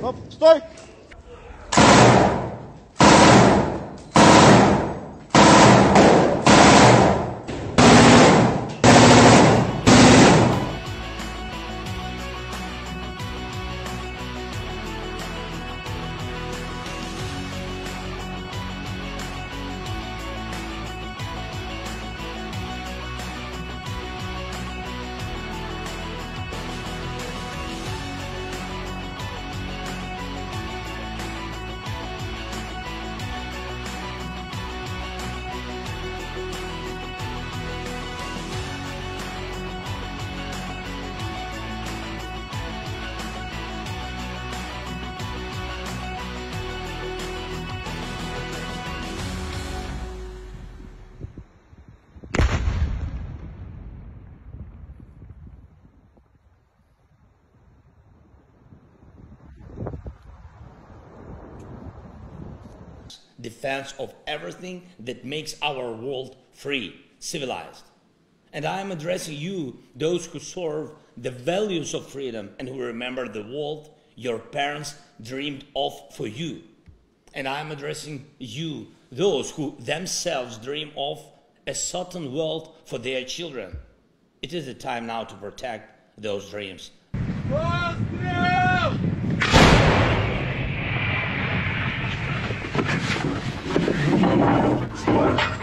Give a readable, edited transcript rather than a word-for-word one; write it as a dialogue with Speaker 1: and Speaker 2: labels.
Speaker 1: Оп, стой!
Speaker 2: Defense of everything that makes our world free, civilized. And I am addressing you, those who serve the values of freedom and who remember the world your parents dreamed of for you. And I am addressing you, those who themselves dream of a certain world for their children. It is the time now to protect those dreams.
Speaker 3: What?